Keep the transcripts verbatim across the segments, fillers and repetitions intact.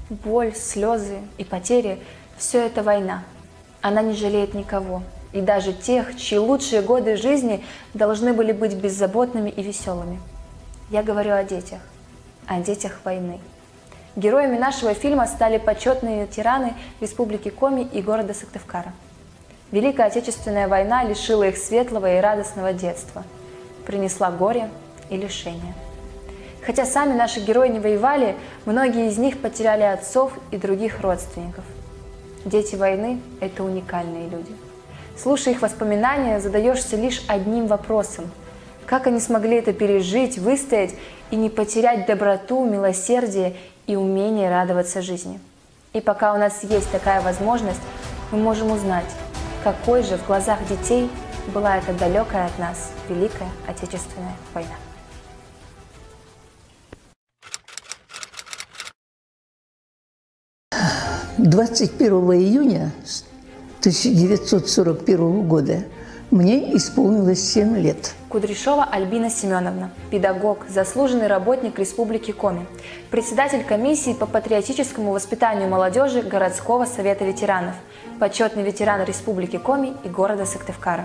Боль, слезы и потери – все это война. Она не жалеет никого. И даже тех, чьи лучшие годы жизни должны были быть беззаботными и веселыми. Я говорю о детях, о детях войны. Героями нашего фильма стали почетные ветераны Республики Коми и города Сыктывкара. Великая Отечественная война лишила их светлого и радостного детства, принесла горе и лишения. Хотя сами наши герои не воевали, многие из них потеряли отцов и других родственников. Дети войны – это уникальные люди. Слушая их воспоминания, задаешься лишь одним вопросом – как они смогли это пережить, выстоять и не потерять доброту, милосердие и умение радоваться жизни. И пока у нас есть такая возможность, мы можем узнать, какой же в глазах детей была эта далекая от нас Великая Отечественная война. двадцать первого июня тысяча девятьсот сорок первого года мне исполнилось семь лет. Кудряшова Альбина Семеновна, педагог, заслуженный работник Республики Коми, председатель комиссии по патриотическому воспитанию молодежи городского совета ветеранов, почетный ветеран Республики Коми и города Сыктывкара.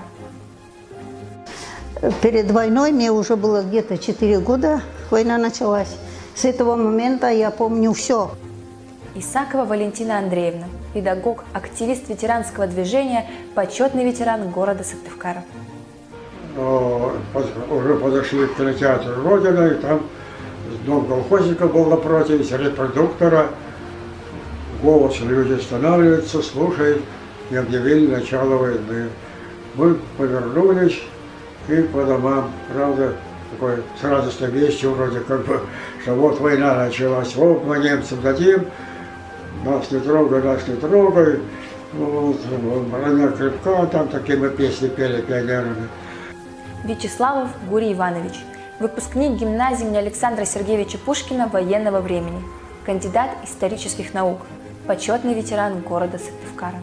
Перед войной мне уже было где-то четыре года, война началась. С этого момента я помню все. Исакова Валентина Андреевна, педагог, активист ветеранского движения, почетный ветеран города Сыктывкара. Но уже подошли к кинотеатру «Родина», и там дом колхозника был напротив, репродуктора. Голос, люди останавливаются, слушают, и объявили начало войны. Мы повернулись и по домам, правда, такой с радостной вестью вроде как бы, что вот война началась, вот мы немцам дадим, нас не трогай, нас не трогай, вот, броня крепка, там такие мы песни пели пионерами. Вячеславов Гурий Иванович, выпускник гимназии имени Александра Сергеевича Пушкина военного времени, кандидат исторических наук, почетный ветеран города Сыктывкара.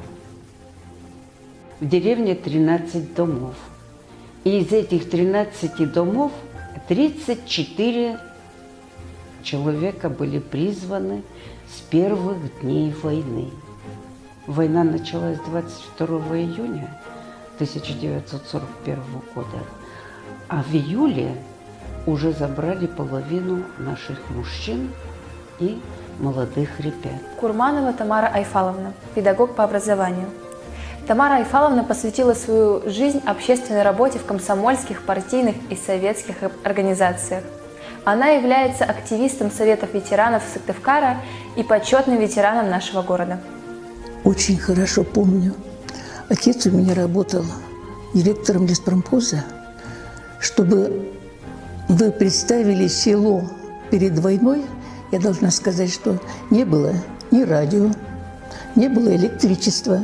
В деревне тринадцать домов. И из этих тринадцати домов тридцать четыре человека были призваны с первых дней войны. Война началась двадцать второго июня тысяча девятьсот сорок первого года, а в июле уже забрали половину наших мужчин и молодых ребят. Курманова Тамара Айфаловна, педагог по образованию. Тамара Айфаловна посвятила свою жизнь общественной работе в комсомольских, партийных и советских организациях. Она является активистом Советов ветеранов Сыктывкара и почетным ветераном нашего города. Очень хорошо помню. Отец у меня работал директором леспромхоза. Чтобы вы представили село перед войной, я должна сказать, что не было ни радио, не было электричества.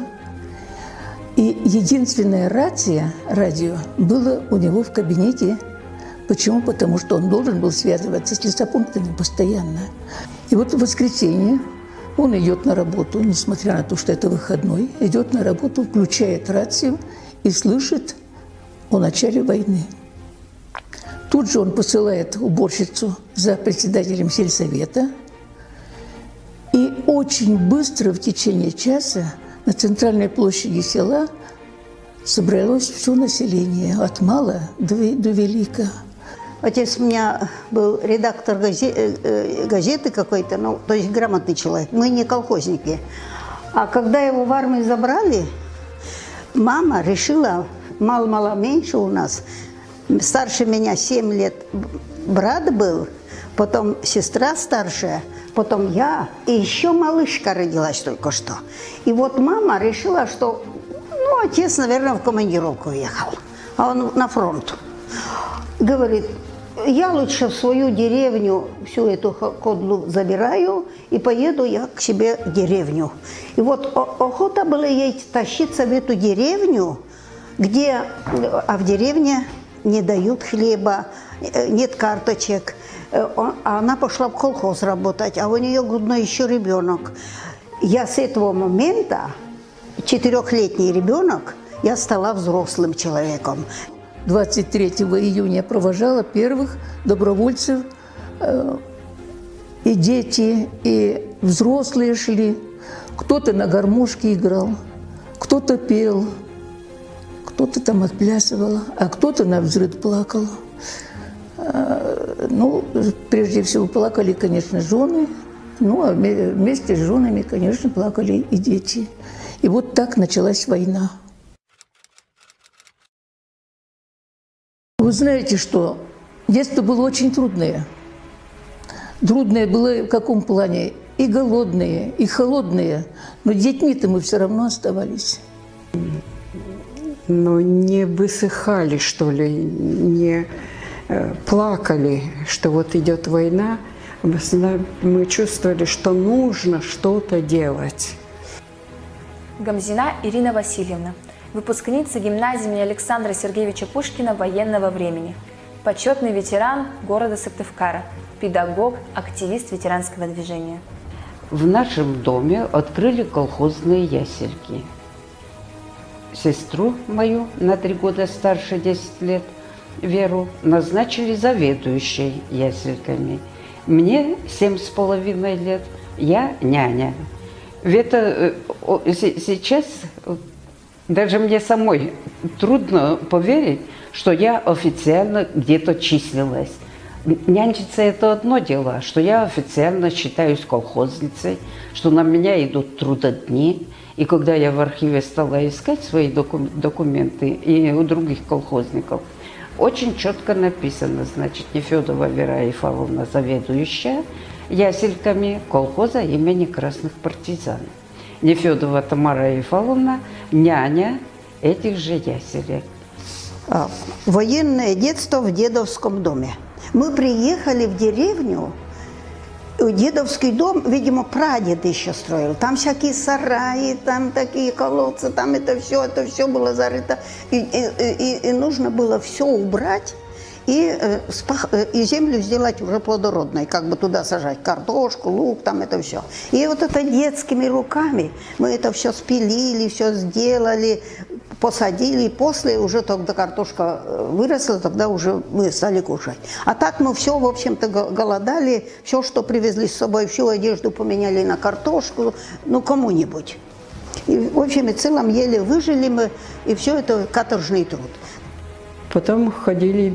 И единственная рация, радио, было у него в кабинете. Почему? Потому что он должен был связываться с лесопунктами постоянно. И вот в воскресенье он идет на работу, несмотря на то, что это выходной, идет на работу, включает рацию и слышит о начале войны. Тут же он посылает уборщицу за председателем сельсовета. И очень быстро, в течение часа, на центральной площади села собралось все население, от мала до, до велика. Отец у меня был редактор газеты, газеты какой-то, ну, то есть грамотный человек. Мы не колхозники. А когда его в армию забрали, мама решила, мало-мало меньше у нас, старше меня семь лет брат был, потом сестра старшая, потом я, и еще малышка родилась только что. И вот мама решила, что, ну, отец, наверное, в командировку уехал, а он на фронт. Говорит, я лучше в свою деревню всю эту кодлу забираю и поеду я к себе в деревню. И вот охота была ей тащиться в эту деревню, где, а в деревне не дают хлеба, нет карточек. Она пошла в колхоз работать, а у нее грудной еще ребенок. Я с этого момента, четырехлетний ребенок, я стала взрослым человеком. двадцать третьего июня я провожала первых добровольцев э, И дети, и взрослые шли. Кто-то на гармошке играл, кто-то пел, кто-то там отплясывал, а кто-то навзрыд плакал. Ну, прежде всего, плакали, конечно, жены, ну, а вместе с женами, конечно, плакали и дети. И вот так началась война. Вы знаете, что детство было очень трудное. Трудное было в каком плане? И голодные, и холодные, но детьми-то мы все равно оставались. Но не высыхали, что ли, не э, плакали, что вот идет война. Мы чувствовали, что нужно что-то делать. Гамзина Ирина Васильевна, выпускница гимназии имени Александра Сергеевича Пушкина военного времени, почетный ветеран города Сыктывкара, педагог, активист ветеранского движения. В нашем доме открыли колхозные ясельки. Сестру мою, на три года старше, десять лет, Веру, назначили заведующей ясельками. Мне семь с половиной лет, я няня. Это сейчас даже мне самой трудно поверить, что я официально где-то числилась. Нянчиться – это одно дело, что я официально считаюсь колхозницей, что на меня идут трудодни. И когда я в архиве стала искать свои документы и у других колхозников, очень четко написано, значит, Нефедова Вера Ефаловна, заведующая ясельками колхоза имени Красных партизан. Нефедова Тамара Ефаловна, няня этих же яселек. А, военное детство в дедовском доме. Мы приехали в деревню, дедовский дом, видимо, прадед еще строил. Там всякие сараи, там такие колодцы, там это все, это все было зарыто. И, и, и, и нужно было все убрать и, и землю сделать уже плодородной, как бы туда сажать картошку, лук, там это все. И вот это детскими руками мы это все спилили, все сделали, посадили, и после уже тогда картошка выросла, тогда уже мы стали кушать. А так мы все, в общем-то, голодали, все, что привезли с собой, всю одежду поменяли на картошку, ну, кому-нибудь. И, в общем и целом, еле выжили мы, и все это каторжный труд. Потом ходили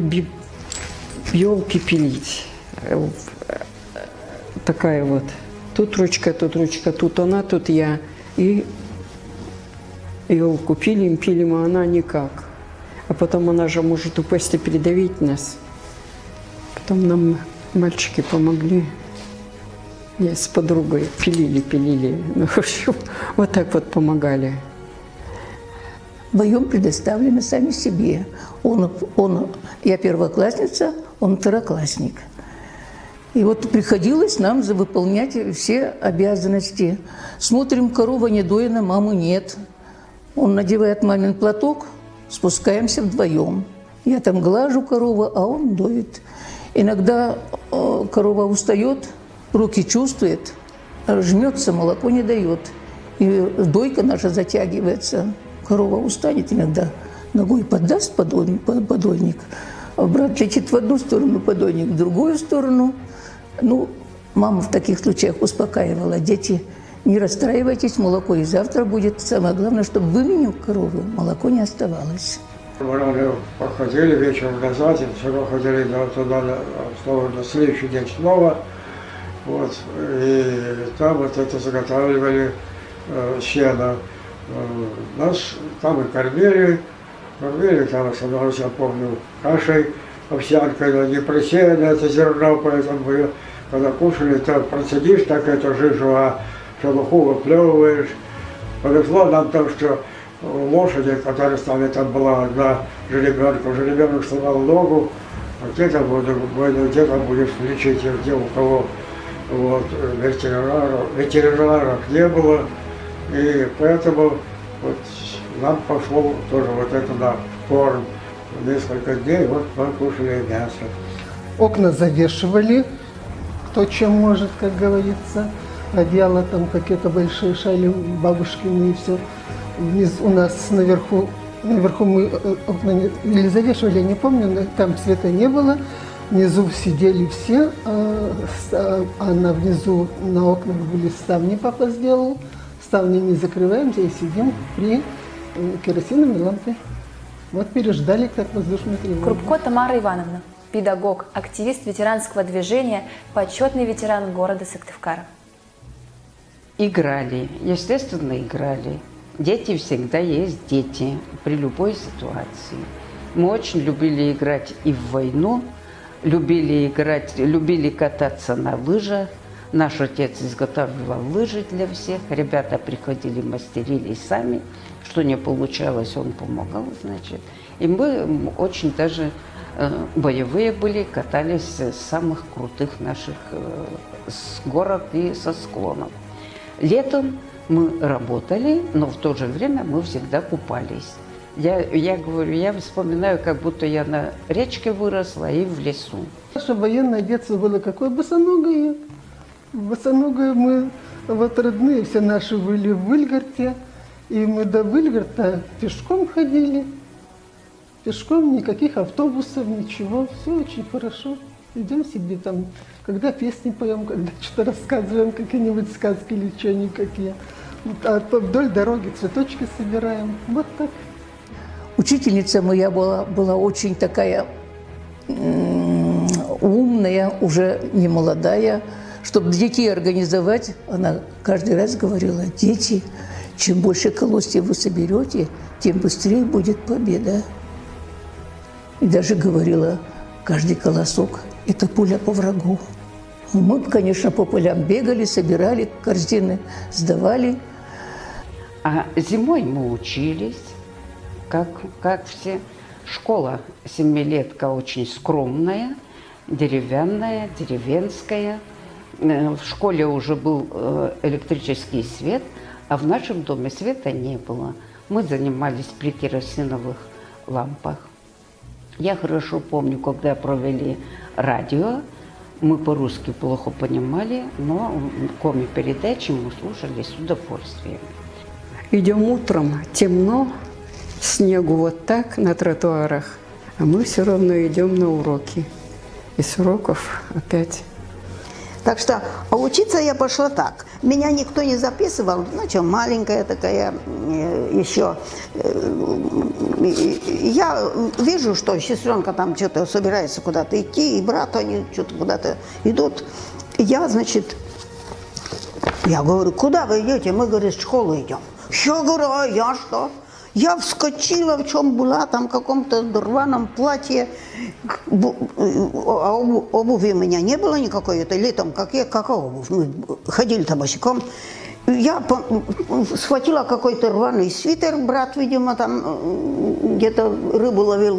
елки пилить. Такая вот. Тут ручка, тут ручка, тут она, тут я. И елку пилим, пилим, а она никак. А потом она же может упасть и передавить нас. Потом нам мальчики помогли. Я с подругой пилили, пилили. Ну, в общем, вот так вот помогали. Вдвоем предоставлены сами себе. Он, он, я первоклассница, он второклассник. И вот приходилось нам выполнять все обязанности. Смотрим, корова не доена, мамы нет. Он надевает мамин платок, спускаемся вдвоем. Я там глажу корову, а он доит. Иногда э, корова устает, руки чувствует, жмется, молоко не дает. И дойка наша затягивается. Корова устанет, иногда ногой поддаст подойник, подойник, а брат летит в одну сторону, подойник в другую сторону. Ну, мама в таких случаях успокаивала: дети, не расстраивайтесь, молоко и завтра будет. Самое главное, чтобы в имени коровы молоко не оставалось. Мы походили вечером назад, и все равно ходили туда, на следующий день снова. Вот, и там вот это заготавливали э, сено. Нас там и кормили, кормили там, основном, я помню, кашей, овсянкой, но не просеянное это зерно, поэтому мы, когда кушали, то процедишь так эту жижу, а шелуху выплевываешь. Повезло нам то, что лошади, которая с нами там была одна жеребенка, жеребенок сломал ногу, а где там, где там будешь лечить, где у кого вот, ветеринаров, ветеринаров не было. И поэтому вот нам пошло тоже вот это на корм. Несколько дней вот мы кушали мясо. Окна завешивали, кто чем может, как говорится. Одеяло там какие-то большие шали бабушкины и все. Вниз у нас наверху, наверху мы окна не, или завешивали, я не помню, но там света не было. Внизу сидели все, а, а на внизу на окнах были ставни, папа сделал. Ставни не закрываемся и сидим при керосиновой лампе. Вот переждали, как воздушную тревогу. Крупко Тамара Ивановна, педагог, активист ветеранского движения, почетный ветеран города Сыктывкара. Играли, естественно, играли. Дети всегда есть дети при любой ситуации. Мы очень любили играть и в войну, любили играть, любили кататься на лыжах. Наш отец изготавливал лыжи для всех. Ребята приходили, мастерили сами. Что не получалось, он помогал, значит. И мы очень даже э, боевые были, катались с самых крутых наших э, с горок и со склонов. Летом мы работали, но в то же время мы всегда купались. Я, я говорю, я вспоминаю, как будто я на речке выросла и в лесу. Наше военное детство было какое босоногое. Босоногое мы, вот родные все наши были в Выльгарте. И мы до Выльгарта пешком ходили. Пешком, никаких автобусов, ничего. Все очень хорошо. Идем себе там, когда песни поем, когда что-то рассказываем, какие-нибудь сказки или что-нибудь какие. А вдоль дороги цветочки собираем. Вот так. Учительница моя была, была очень такая умная, уже не молодая. Чтобы детей организовать, она каждый раз говорила: дети, чем больше колосьев вы соберете, тем быстрее будет победа. И даже говорила: каждый колосок – это пуля по врагу. Мы, конечно, по полям бегали, собирали корзины, сдавали. А зимой мы учились, как, как все. Школа семилетка очень скромная, деревянная, деревенская. В школе уже был электрический свет, а в нашем доме света не было. Мы занимались при керосиновых лампах. Я хорошо помню, когда провели радио, мы по-русски плохо понимали, но коми-передачи мы слушали с удовольствием. Идем утром, темно, снегу вот так на тротуарах, а мы все равно идем на уроки. И с уроков опять. Так что, а учиться я пошла так. Меня никто не записывал, ну что, маленькая такая э, еще. Э, я вижу, что сестренка там что-то собирается куда-то идти, и брат, они что-то куда-то идут. Я, значит, я говорю: куда вы идете? Мы, говорит, в школу идем. Я говорю: а я что? Я вскочила, в чем была, там в каком-то рваном платье. А обуви у меня не было никакой, это летом, как я, какая обувь? Мы ходили-то босиком. Я схватила какой-то рваный свитер, брат, видимо, там где-то рыбу ловил,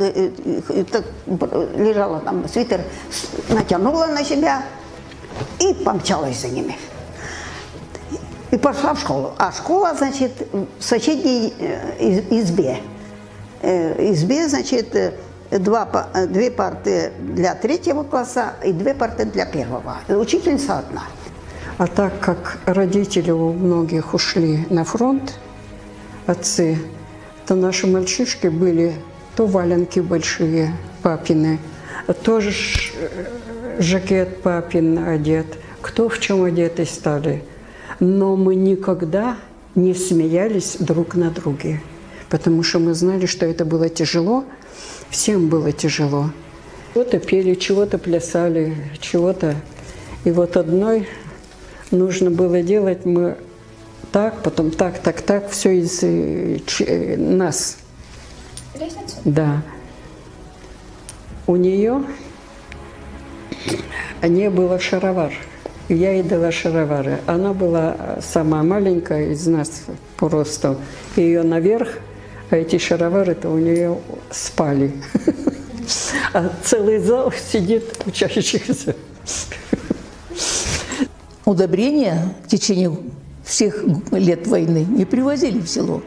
лежала там свитер, натянула на себя и помчалась за ними. И пошла в школу. А школа, значит, в соседней избе. Избе, значит, два, две парты для третьего класса и две парты для первого. Учительница одна. А так как родители у многих ушли на фронт, отцы, то наши мальчишки были то валенки большие папины, то жакет папин одет, кто в чем одеты стали. Но мы никогда не смеялись друг над другом, потому что мы знали, что это было тяжело, всем было тяжело. Чего-то пели, чего-то плясали, чего-то. И вот одной нужно было делать мы так, потом так, так, так, все из э, нас. Лестницу? Да. У нее не было шаровар. Я ей дала шаровары. Она была самая маленькая из нас по росту. Ее наверх, а эти шаровары-то у нее спали. А целый зал сидит учащихся. Удобрения в течение всех лет войны не привозили в село.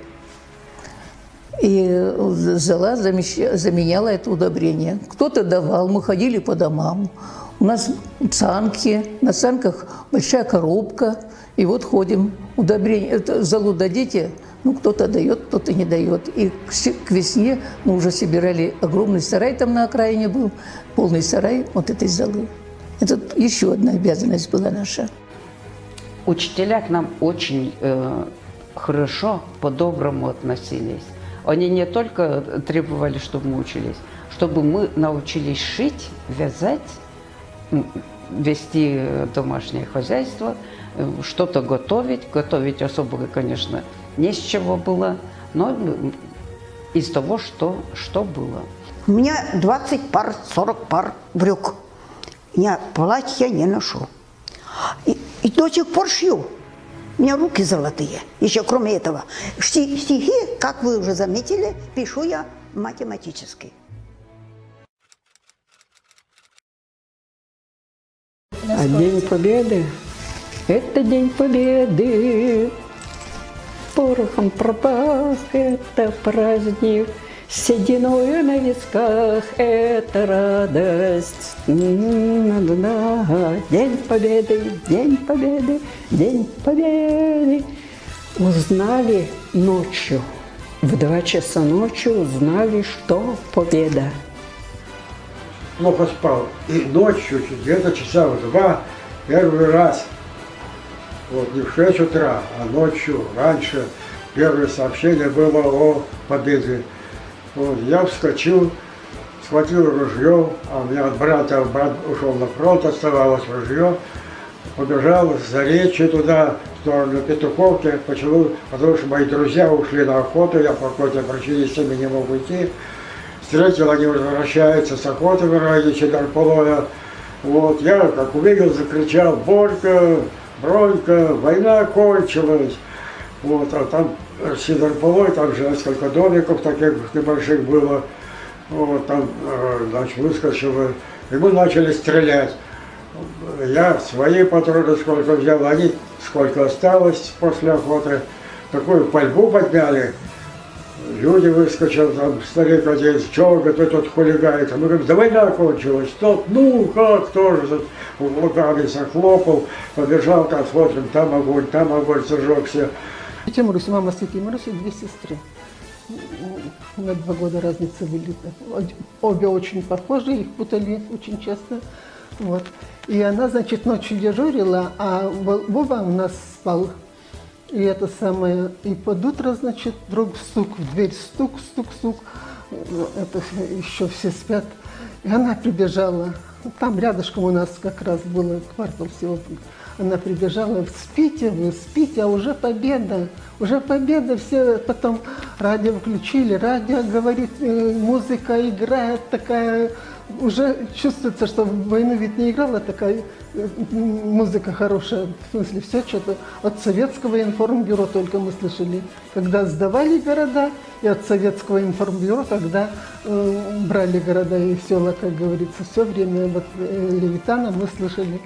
И зала заменяла это удобрение. Кто-то давал, мы ходили по домам. У нас санки, на санках большая коробка. И вот ходим. Удобрение, залу дадите, Ну, кто-то дает, кто-то не дает. И к, к весне мы уже собирали огромный сарай, там на окраине был, полный сарай вот этой золы. Это еще одна обязанность была наша. Учителя к нам очень э, хорошо, по-доброму относились. Они не только требовали, чтобы мы учились, чтобы мы научились шить, вязать, вести домашнее хозяйство, что-то готовить. Готовить особо, конечно, не с чего было, но из того, что, что было. У меня двадцать пар, сорок пар брюк. Я платья не ношу. И, и до сих пор шью. У меня руки золотые. Еще кроме этого. Стихи, как вы уже заметили, пишу я математически. А День Победы – это День Победы. Порохом пропах – это праздник. Сединою на висках – это радость. День Победы, День Победы, День Победы. Узнали ночью, в два часа ночи узнали, что победа. Плохо спал. И ночью, где-то часа в два, первый раз, вот не в шесть утра, а ночью, раньше, первое сообщение было о победе. Вот, я вскочил, схватил ружье, а у меня от брата, брат ушел на фронт, оставалось ружье, побежал за речи туда, в сторону Петуховки, почему, потому что мои друзья ушли на охоту, я по какой-то причине с ними не мог уйти. Встретил, они возвращаются с охоты в районе Сидорполоя. Вот, я, как увидел, закричал: «Борька, Бронька, война кончилась!» Вот, а там Сидорполой, там же несколько домиков таких небольших было. Вот, там, значит, выскочил, и мы начали стрелять. Я свои патроны сколько взял, они сколько осталось после охоты. Такую пальбу подняли. Люди выскочили, там старик один, что, говорит, тут хулиганит. Мы говорим: да война кончилась. Тот, ну как, тоже руками захлопал, побежал, там смотрим, там огонь, там огонь зажегся. Тетя Маруся, мама с тетей Марусей, две сестры. На два года разницы были. Обе очень похожи, их путали очень часто. Вот. И она, значит, ночью дежурила, а Вова у нас спал. И это самое, и под утро, значит, вдруг стук в дверь, стук, стук, стук. Это еще все спят. И она прибежала. Там рядышком у нас как раз было квартал всего. Она прибежала: спите вы, спите, а уже победа, уже победа. Все потом радио включили, радио говорит, музыка играет такая. Уже чувствуется, что в войну ведь не играла такая музыка хорошая. В смысле, все что-то от советского информбюро только мы слышали, когда сдавали города, и от советского информбюро, когда э, брали города и села, как говорится, все время вот, э, Левитана мы слышали.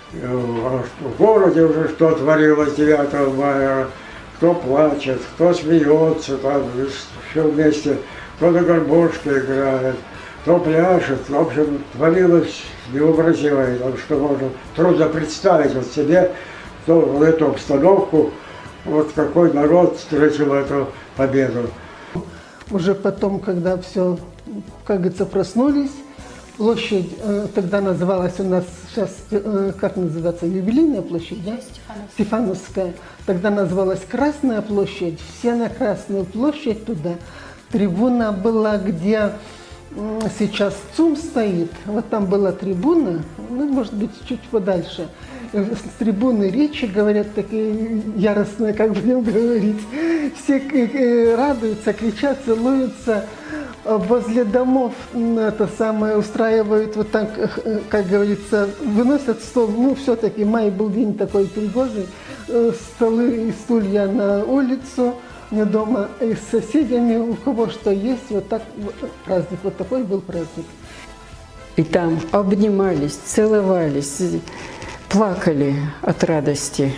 В городе уже что творилось девятого мая, кто плачет, кто смеется, там все вместе, кто на гармошке играет, кто пляшет. В общем, творилось невообразимое, что можно трудно представить вот себе то, вот эту обстановку, вот какой народ встретил эту победу. Уже потом, когда все, как говорится, проснулись, площадь, тогда называлась у нас, сейчас, как называется, юбилейная площадь, да? Стефановская. Стефановская. Тогда называлась Красная площадь. Все на Красную площадь туда. Трибуна была, где сейчас ЦУМ стоит. Вот там была трибуна, ну, может быть, чуть подальше. С трибуны речи говорят такие яростные, как будем говорить. Все радуются, кричат, целуются. Возле домов это самое устраивают, вот так, как говорится, выносят стол. Ну, все-таки май был день такой пригожий. Столы и стулья на улицу, не дома, и с соседями, у кого что есть. Вот так праздник, вот такой был праздник. И там обнимались, целовались, плакали от радости.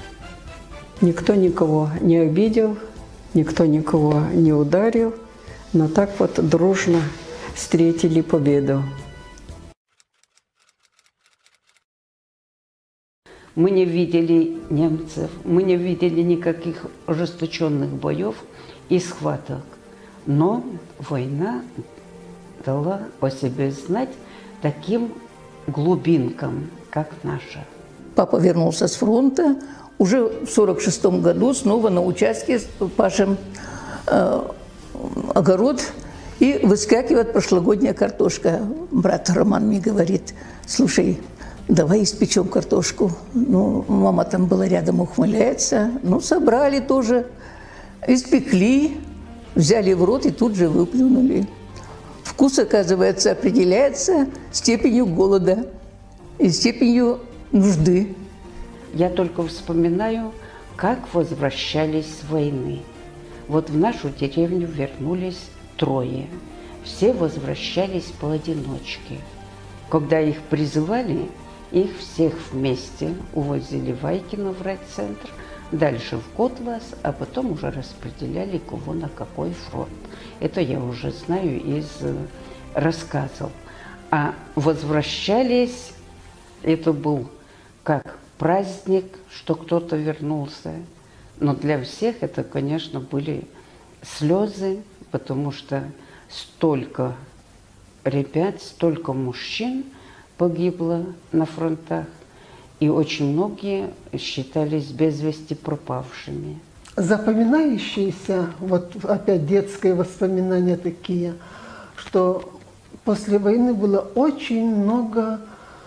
Никто никого не обидел, никто никого не ударил. Но так вот дружно встретили победу. Мы не видели немцев, мы не видели никаких ожесточенных боев и схваток. Но война дала о себе знать таким глубинкам, как наша. Папа вернулся с фронта. Уже в сорок шестом году снова на участке пашем э, огород, и выскакивает прошлогодняя картошка. Брат Роман мне говорит: слушай, давай испечем картошку. Ну, мама там была рядом, ухмыляется. Ну, собрали тоже, испекли, взяли в рот и тут же выплюнули. Вкус, оказывается, определяется степенью голода и степенью нужды. Я только вспоминаю, как возвращались с войны. Вот в нашу деревню вернулись трое. Все возвращались поодиночке. Когда их призывали, их всех вместе увозили в Айкино, в райцентр, дальше в Котлас, а потом уже распределяли, кого на какой фронт. Это я уже знаю из рассказов. А возвращались, это был как праздник, что кто-то вернулся. Но для всех это, конечно, были слезы, потому что столько ребят, столько мужчин погибло на фронтах, и очень многие считались без вести пропавшими. Запоминающиеся, вот опять детские воспоминания такие, что после войны было очень много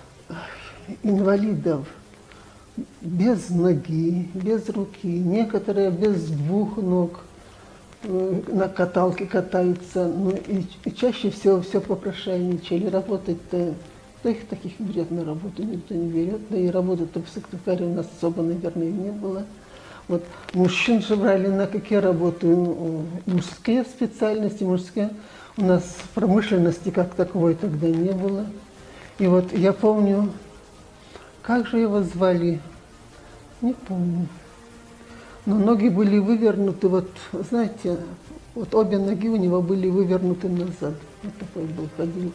инвалидов без ноги, без руки, некоторые без двух ног, на каталке катаются, ну и, и чаще всего все попрошайничали. Работать-то, да их таких берет на работу никто не берет, да и работы-то в Сыктывкаре у нас особо, наверное, не было. Вот мужчин же брали на какие работы, ну, мужские специальности, мужские. У нас промышленности как таковой тогда не было. И вот я помню, как же его звали, не помню. Но ноги были вывернуты, вот, знаете, вот обе ноги у него были вывернуты назад. Вот такой был, ходил.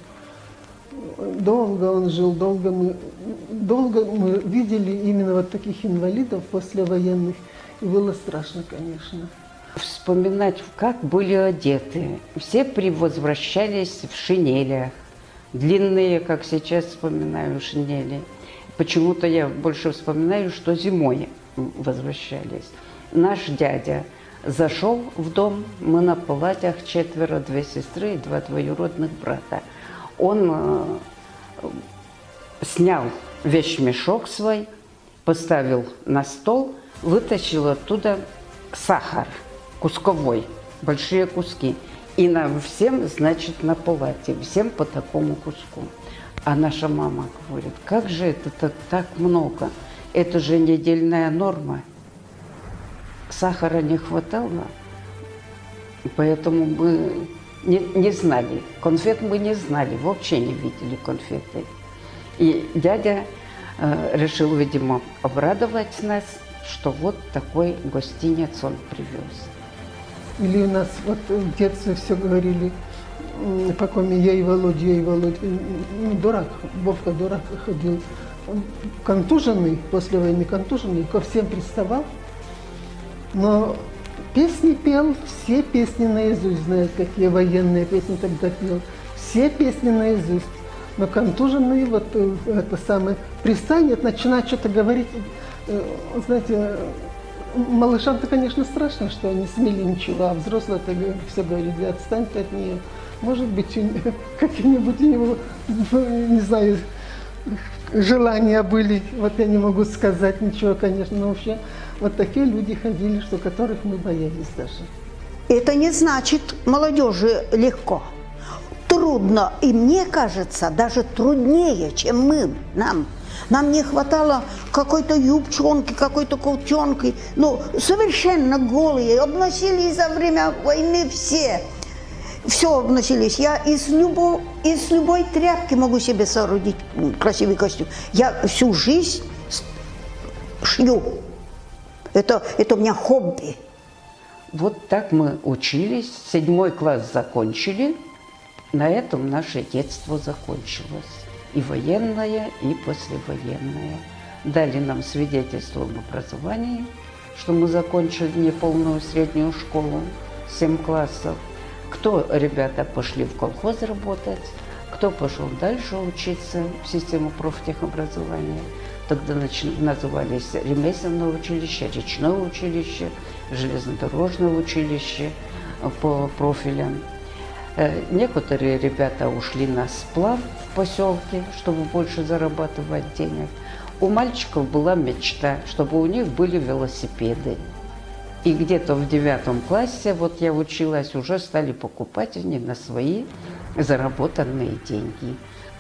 Долго он жил, долго мы, долго мы видели именно вот таких инвалидов послевоенных. И было страшно, конечно. Вспоминать, как были одеты. Все возвращались в шинелях. Длинные, как сейчас вспоминаю, шинели. Почему-то я больше вспоминаю, что зимой возвращались. Наш дядя зашел в дом, мы на палатях, четверо, две сестры и два двоюродных брата. Он э, снял вещмешок свой, поставил на стол, вытащил оттуда сахар кусковой, большие куски. И нам всем, значит, на палате, всем по такому куску. А наша мама говорит: как же это так, так много? Это же недельная норма. Сахара не хватало, поэтому мы не, не знали. Конфет мы не знали, вообще не видели конфеты. И дядя э, решил, видимо, обрадовать нас, что вот такой гостинец он привез. Или у нас вот в детстве все говорили, пока я и Володя, я и Володя, ну, дурак, Вовка дурак ходил, он контуженный, после войны контуженный, ко всем приставал, но песни пел, все песни наизусть знает, какие военные песни тогда пел, все песни наизусть, но контуженный, вот это самое, пристанет, начинает что-то говорить, знаете, малышам-то, конечно, страшно, что они смели ничего, а взрослые-то все говорят: да отстань ты от нее. Может быть, какие-нибудь у него, не знаю, желания были, вот я не могу сказать ничего, конечно, но вообще вот такие люди ходили, что которых мы боялись даже. Это не значит молодежи легко. Трудно, и мне кажется, даже труднее, чем мы, нам. Нам не хватало какой-то юбчонки, какой-то колчонки. Ну, совершенно голые. Обносились за время войны все. Все обносились. Я из, любо, из любой тряпки могу себе соорудить красивый костюм. Я всю жизнь шью. Это, это у меня хобби. Вот так мы учились. Седьмой класс закончили. На этом наше детство закончилось. И военное, и послевоенное. дали нам свидетельство об образовании, что мы закончили неполную среднюю школу, семь классов. Кто, ребята, пошли в колхоз работать, кто пошел дальше учиться в систему профтехобразования. Тогда назывались ремесленное училище, речное училище, железнодорожное училище по профилям. Некоторые ребята ушли на сплав в поселке, чтобы больше зарабатывать денег. У мальчиков была мечта, чтобы у них были велосипеды. И где-то в девятом классе, вот я училась, уже стали покупать они на свои заработанные деньги.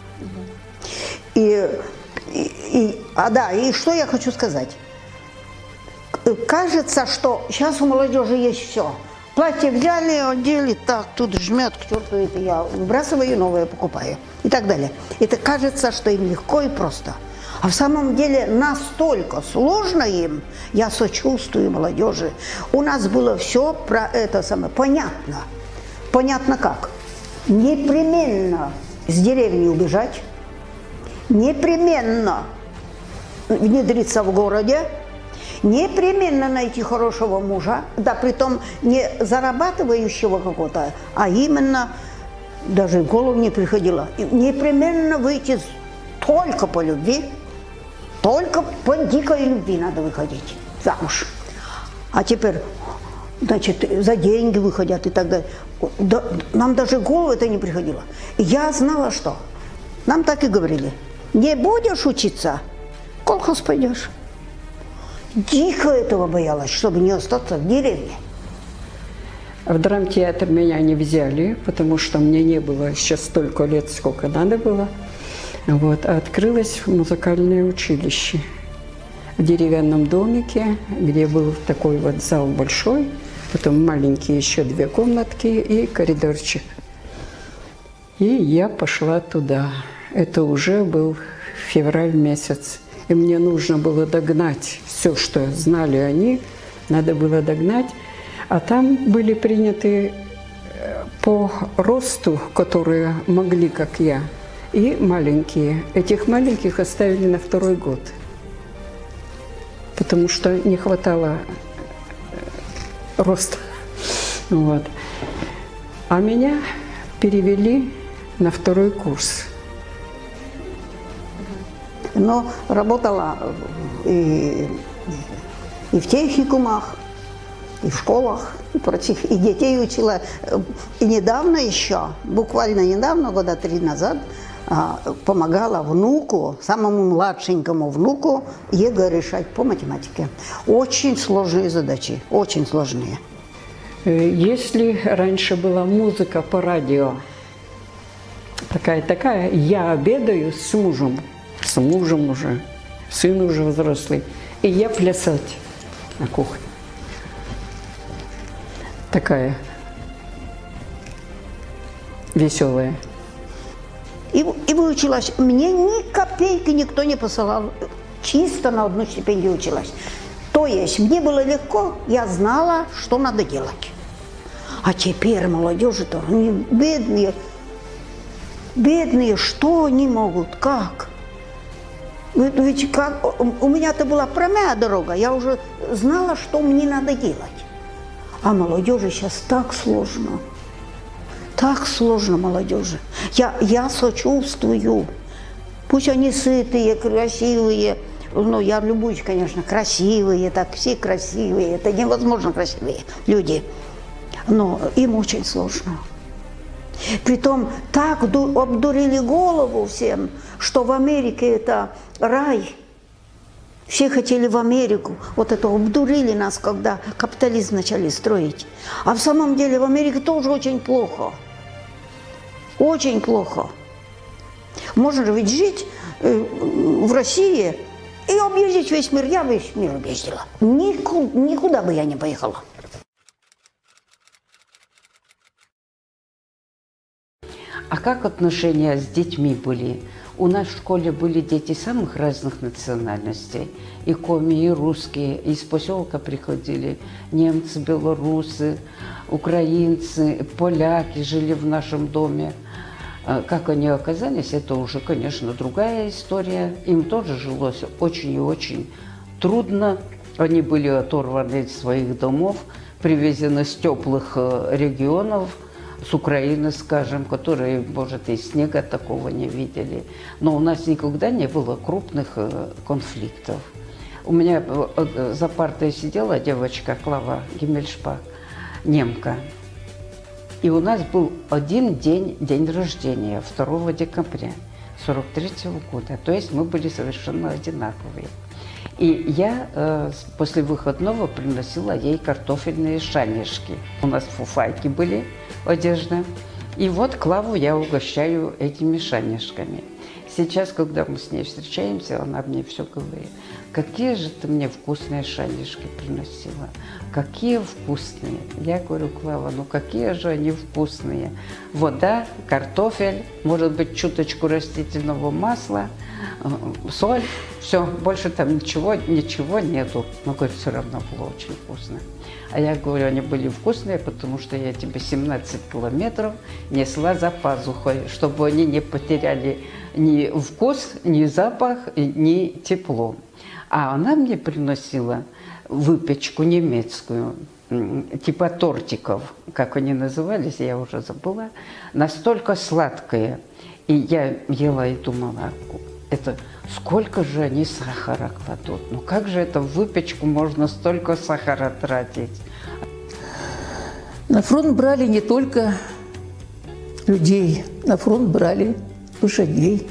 И, и, и, а да, и что я хочу сказать. Кажется, что сейчас у молодежи есть все. Платье взяли, одели, так, тут жмет, к черту это я выбрасываю, новое покупаю и так далее. Это кажется, что им легко и просто. А в самом деле настолько сложно им, я сочувствую молодежи. У нас было все про это самое понятно. Понятно как? Непременно с деревни убежать, непременно внедриться в городе, непременно найти хорошего мужа, да притом не зарабатывающего какого-то, а именно, даже в голову не приходило, непременно выйти только по любви, только по дикой любви надо выходить замуж. А теперь, значит, за деньги выходят и так далее. Да, нам даже в голову это не приходило. И я знала, что нам так и говорили: не будешь учиться, в колхоз пойдешь. Дико этого боялась, чтобы не остаться в деревне. В драмтеатр меня не взяли, потому что мне не было еще столько лет, сколько надо было. Вот, а открылось музыкальное училище в деревянном домике, где был такой вот зал большой, потом маленькие еще две комнатки и коридорчик. И я пошла туда. Это уже был февраль месяц. И мне нужно было догнать все, что знали они, надо было догнать. А там были приняты по росту, которые могли, как я, и маленькие. Этих маленьких оставили на второй год, потому что не хватало роста. Вот. А меня перевели на второй курс. Но работала и, и в техникумах, и в школах, и прочих, и детей учила. И недавно еще, буквально недавно, года три назад, помогала внуку, самому младшенькому внуку, ЕГЭ решать по математике. Очень сложные задачи, очень сложные. Если раньше была музыка по радио, такая-такая, я обедаю с мужем, с мужем уже, сын уже взрослый, и я плясать на кухне. Такая веселая. И, и выучилась. Мне ни копейки никто не посылал. Чисто на одну стипендию училась. То есть мне было легко, я знала, что надо делать. А теперь молодежи-то, они бедные. Бедные, что они могут, как? Ведь как, у меня-то была прямая дорога, я уже знала, что мне надо делать. А молодежи сейчас так сложно. Так сложно молодежи. Я, я сочувствую. Пусть они сытые, красивые. Ну, я любуюсь, конечно, красивые, так все красивые. Это невозможно красивые люди. Но им очень сложно. Притом так обдурили голову всем, что в Америке это рай. Все хотели в Америку. Вот это обдурили нас, когда капитализм начали строить. А в самом деле в Америке тоже очень плохо. Очень плохо. Можно же ведь жить в России и объездить весь мир. Я весь мир объездила. Никуда, никуда бы я не поехала. А как отношения с детьми были? У нас в школе были дети самых разных национальностей. И коми, и русские. Из поселка приходили немцы, белорусы, украинцы, поляки жили в нашем доме. Как они оказались, это уже, конечно, другая история. Им тоже жилось очень и очень трудно. Они были оторваны от своих домов, привезены с теплых регионов, с Украины, скажем, которые, может, и снега такого не видели. Но у нас никогда не было крупных конфликтов. У меня за партой сидела девочка Клава Гиммельшпах, немка. И у нас был один день, день рождения, второго декабря сорок третьего года. То есть мы были совершенно одинаковые. И я э, после выходного приносила ей картофельные шанишки. У нас фуфайки были, одежда. И вот Клаву я угощаю этими шанишками. Сейчас, когда мы с ней встречаемся, она мне все говорит: какие же ты мне вкусные шанишки приносила, какие вкусные. Я говорю: Клава, ну какие же они вкусные. Вода, картофель, может быть, чуточку растительного масла, соль, все, больше там ничего, ничего нету. Но, говорит, все равно было очень вкусно. А я говорю, они были вкусные, потому что я тебе семнадцать километров несла за пазухой, чтобы они не потеряли ни вкус, ни запах, ни тепло. А она мне приносила выпечку немецкую, типа тортиков, как они назывались, я уже забыла, настолько сладкие. И я ела и думала, это сколько же они сахара кладут? Ну как же это в выпечку можно столько сахара тратить? На фронт брали не только людей, на фронт брали лошадей.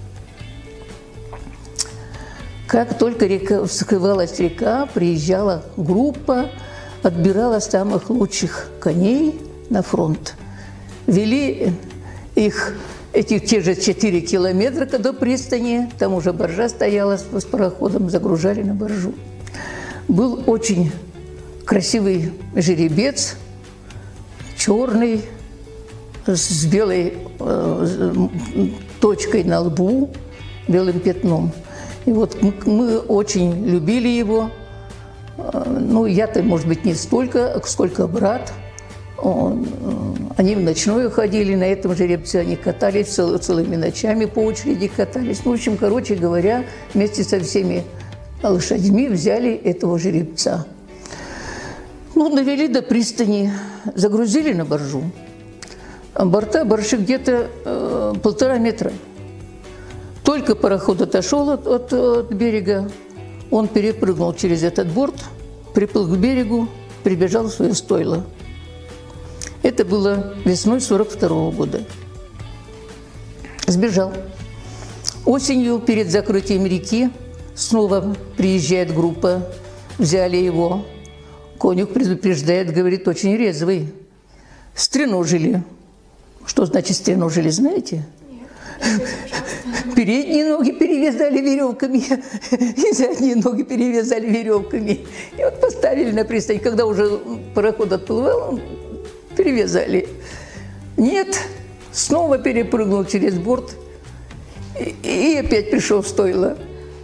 Как только река, вскрывалась река, приезжала группа, отбирала самых лучших коней на фронт. Вели их, эти те же четыре километра до пристани, там уже баржа стояла с, с пароходом, загружали на баржу. Был очень красивый жеребец, черный, с белой э, точкой на лбу, белым пятном. И вот мы, мы очень любили его. Ну, я-то, может быть, не столько, сколько брат. Он, они в ночную ходили, на этом жеребце они катались цел, целыми ночами, по очереди катались. Ну, в общем, короче говоря, вместе со всеми лошадьми взяли этого жеребца. Ну, довели до пристани, загрузили на баржу. Борта баржи где-то э, полтора метра. Только пароход отошел от, от, от берега, он перепрыгнул через этот борт, приплыл к берегу, прибежал в свое стойло. Это было весной сорок второго года. Сбежал. Осенью перед закрытием реки снова приезжает группа, взяли его. Конюх предупреждает, говорит, очень резвый. Стреножили. Что значит стреножили, знаете? Передние ноги перевязали веревками, и задние ноги перевязали веревками. И вот поставили на пристань. Когда уже пароход отплывал, перевязали. Нет, снова перепрыгнул через борт и, и опять пришел в стойло.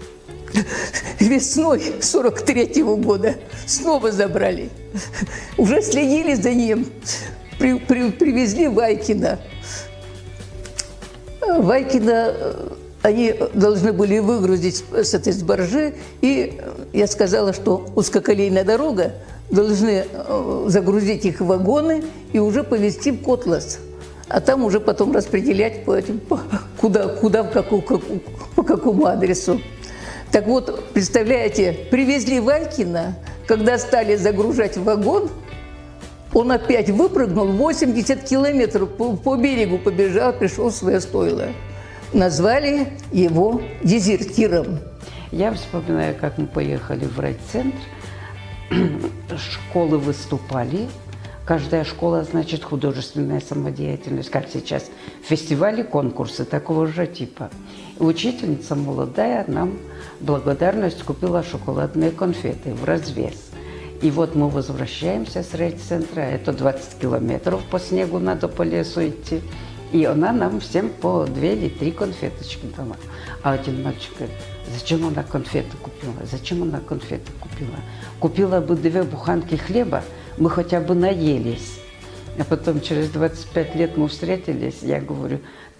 Весной сорок третьего года снова забрали. Уже следили за ним. При, при, привезли Вайкина. Вайкина они должны были выгрузить с этой баржи, и я сказала, что узкоколейная дорога, должны загрузить их в вагоны и уже повезти в Котлас, а там уже потом распределять по этим, по, куда, куда в какую, как, по какому адресу. Так вот, представляете, привезли Вайкина, когда стали загружать в вагон, он опять выпрыгнул, восемьдесят километров по, по берегу побежал, пришел в свое стойло. Назвали его дезертиром. Я вспоминаю, как мы поехали в райцентр, школы выступали. Каждая школа, значит, художественная самодеятельность, как сейчас фестивали, конкурсы такого же типа. И учительница молодая нам благодарность купила шоколадные конфеты в развес. И вот мы возвращаемся с райцентра, это двадцать километров по снегу надо по лесу идти. И она нам всем по две или три конфеточки дала. А один мальчик говорит, зачем она конфеты купила? Зачем она конфеты купила? Купила бы две буханки хлеба, мы хотя бы наелись. А потом через двадцать пять лет мы встретились, я говорю,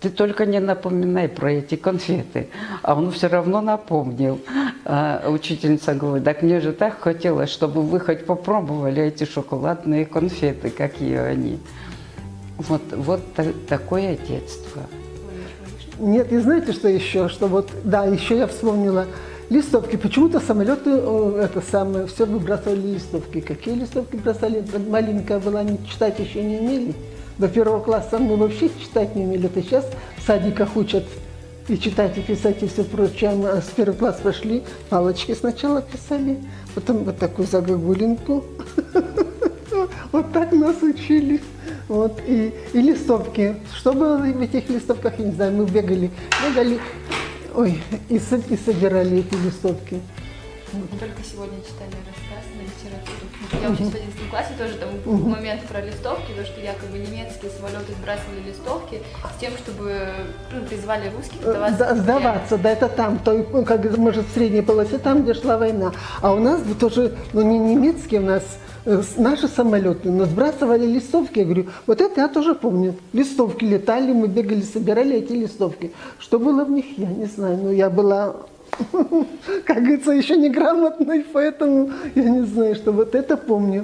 ты только не напоминай про эти конфеты. А он все равно напомнил. А учительница говорит, так мне же так хотелось, чтобы вы хоть попробовали эти шоколадные конфеты, какие они. Вот, вот та- такое детство. Нет, и знаете, что еще? Что вот, да, еще я вспомнила листовки. Почему-то самолеты, о, это самое, все выбрасывали листовки. Какие листовки бросали? Маленькая была, не читать еще не умели. До первого класса мы вообще читать не умели. Это сейчас в садиках учат и читать, и писать, и все прочее. А с первого класса пошли, палочки сначала писали, потом вот такую загогулинку. Вот так нас учили. Вот, и, и листовки. Что было в этих листовках, я не знаю, мы бегали, бегали, ой, и, со, и собирали эти листовки. Мы только сегодня читали рассказ на литературу. Я учусь в одиннадцатом классе, тоже там был момент про листовки, то, что якобы немецкие самолеты сбрасывали листовки с тем, чтобы ну, призвали русских сдаваться. Да, сдаваться, да, это там, то, ну, как, может, в средней полосе, там, где шла война. А у нас тоже, ну, не немецкие, у нас наши самолеты, но сбрасывали листовки. Я говорю, вот это я тоже помню. Листовки летали, мы бегали, собирали эти листовки. Что было в них, я не знаю. Но я была, как говорится, еще неграмотной, поэтому я не знаю, что вот это помню.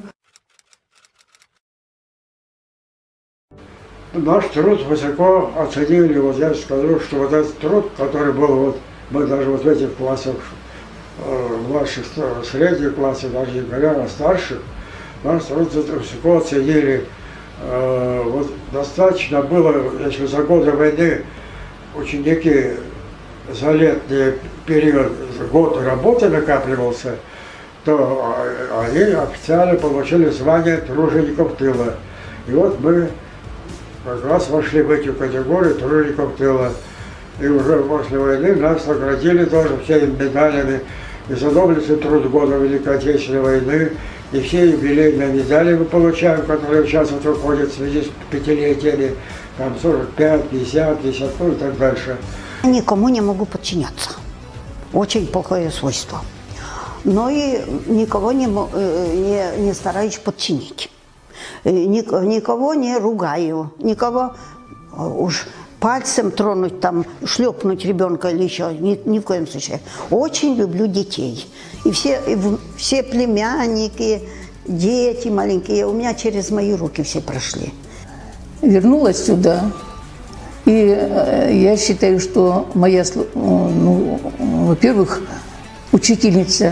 Наш труд высоко оценили. Вот я скажу, что вот этот труд, который был, вот мы даже вот в этих классах, младших, средних классах, даже не говоря о старших, наш труд высоко оценили. Вот достаточно было, если за годы войны ученики за летний период, год работы накапливался, то они официально получили звание тружеников тыла. И вот мы как раз вошли в эту категорию тружеников тыла. И уже после войны нас наградили тоже всеми медалями и за доблестный труд года Великой Отечественной войны, и все юбилейные медали мы получаем, которые сейчас вот выходят в связи с пятилетиями, там сорок пять, пятьдесят, пятьдесят, ну и так дальше. Никому не могу подчиняться. Очень плохое свойство. Но и никого не, не, не стараюсь подчинить. Никого не ругаю, никого уж пальцем тронуть, там, шлепнуть ребенка или еще, ни, ни в коем случае. Очень люблю детей. И все, и все племянники, дети маленькие, у меня через мои руки все прошли. Вернулась сюда, и я считаю, что моя, ну, во-первых, учительница,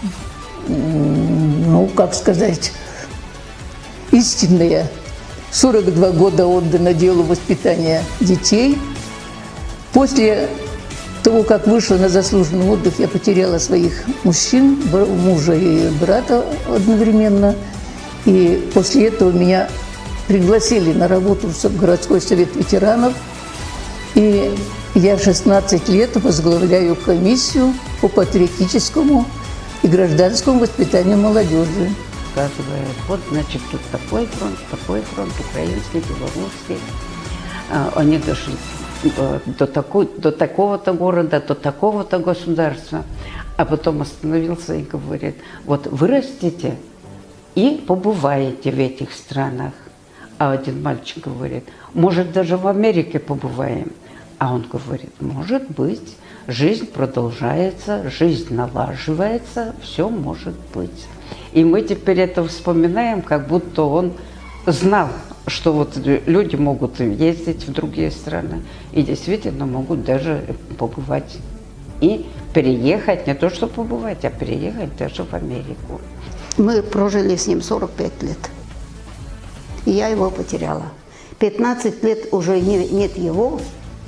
ну, как сказать, истинная, сорок два года отдано делу воспитания детей. После того, как вышла на заслуженный отдых, я потеряла своих мужчин, мужа и брата одновременно. И после этого меня пригласили на работу в городской совет ветеранов. И я шестнадцать лет возглавляю комиссию по патриотическому и гражданскому воспитанию молодежи. Сказывает, вот, значит, тут такой фронт, такой фронт, украинский, белорусский. А, они дошли до, такой, до такого-то города, до такого-то государства. А потом остановился и говорит, вот вырастите и побываете в этих странах. А один мальчик говорит, может, даже в Америке побываем. А он говорит, может быть, жизнь продолжается, жизнь налаживается, все может быть. И мы теперь это вспоминаем, как будто он знал, что вот люди могут ездить в другие страны и действительно могут даже побывать и переехать, не то что побывать, а переехать даже в Америку. Мы прожили с ним сорок пять лет, и я его потеряла. пятнадцать лет уже не, нет его.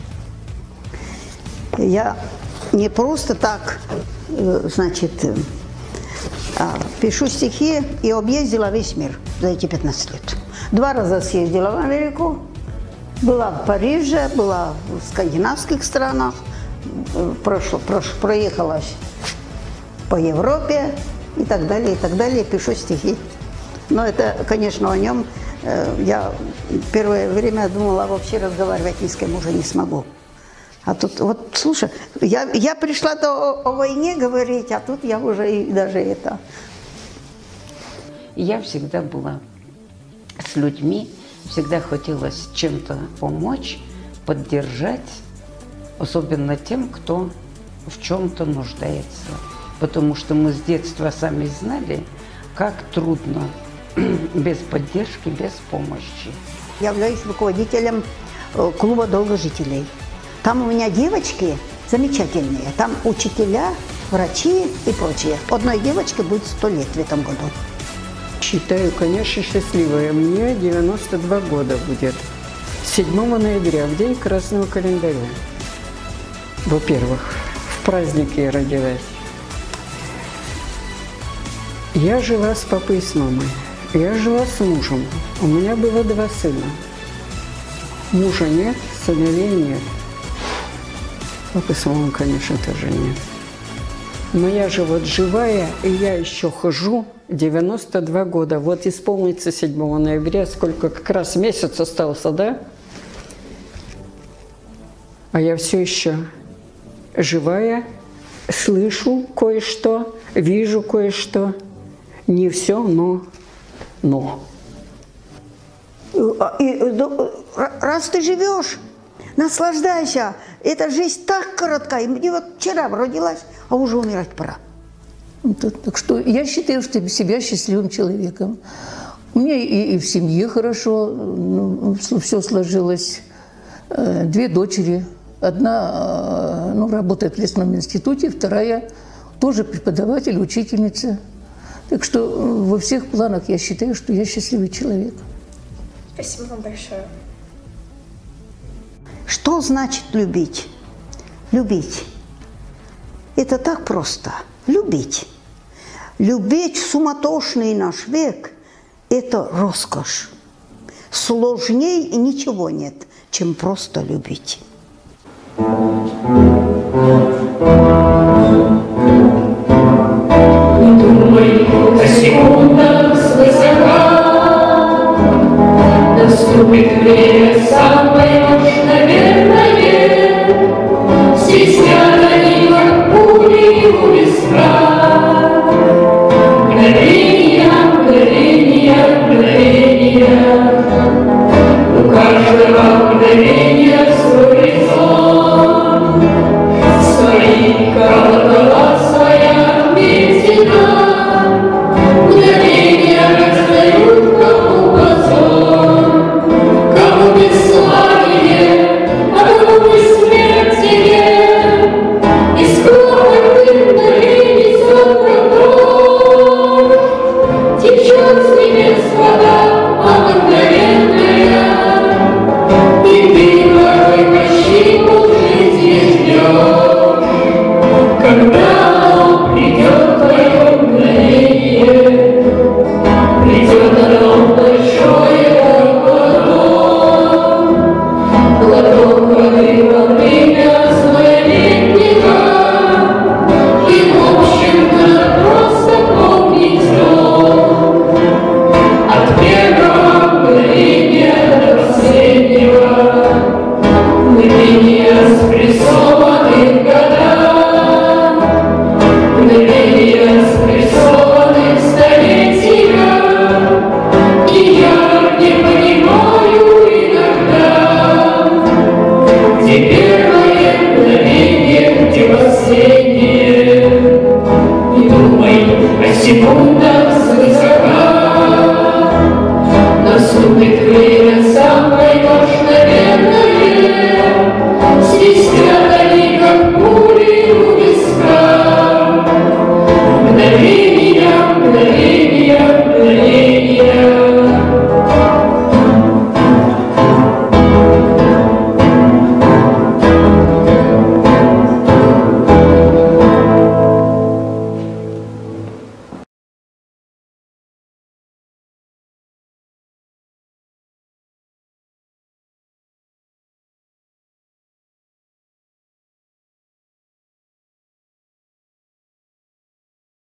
Я не просто так, значит, пишу стихи и объездила весь мир за эти пятнадцать лет. Два раза съездила в Америку, была в Париже, была в скандинавских странах, прошло, прошло, проехалась по Европе и так далее, и так далее, пишу стихи. Но это, конечно, о нем я первое время думала, вообще разговаривать ни с кем уже не смогу. А тут, вот, слушай, я, я пришла о, о войне говорить, а тут я уже и даже это. Я всегда была с людьми, всегда хотелось чем-то помочь, поддержать, особенно тем, кто в чем-то нуждается. Потому что мы с детства сами знали, как трудно без поддержки, без помощи. Я являюсь руководителем клуба долгожителей. Там у меня девочки замечательные. Там учителя, врачи и прочее. Одной девочке будет сто лет в этом году. Считаю, конечно, счастливой. Мне девяносто два года будет. седьмого ноября, в день красного календаря. Во-первых, в празднике я родилась. Я жила с папой и с мамой. Я жила с мужем. У меня было два сына. Мужа нет, сыновей нет. Папы с мамой, конечно, тоже нет. Но я же вот живая, и я еще хожу девяносто два года. Вот исполнится седьмого ноября, сколько как раз месяц остался, да? А я все еще живая, слышу кое-что, вижу кое-что. Не все, но, но. И, раз ты живешь, наслаждайся. Эта жизнь так коротка. И мне вот вчера родилась, а уже умирать пора. Так что я считаю что себя счастливым человеком. У меня и, и в семье хорошо, ну, все сложилось. Две дочери. Одна ну, работает в лесном институте, вторая тоже преподаватель, учительница. Так что во всех планах я считаю, что я счастливый человек. Спасибо вам большое. Что значит любить? Любить. Это так просто. Любить. Любить в суматошный наш век – это роскошь. Сложней ничего нет, чем просто любить. Думай о секундах свысока, наступит время самое мгновенное, свистят они, как пули у виска. Мгновения, мгновения, мгновения, у каждого мгновения свой резон, свои колокола, своя медицина. Мгновения раздают кому позор, кому бесславие, а кому бессмертие. И скоро ты мгновений сотка дождь, течет с небес вода обыкновенная. И ты порой почти полжизни ждешь, когда оно придет твое мгновение. Придет оно большое, как платок, платок воды во время злолетнего. И в общем надо просто помнить срок, от первого мгновения до последнего. Мгновения спрессованных годах, мгновения спрессованных столетия. И я не понимаю иногда, где первое мгновение, где последнее. Не думай о секунде.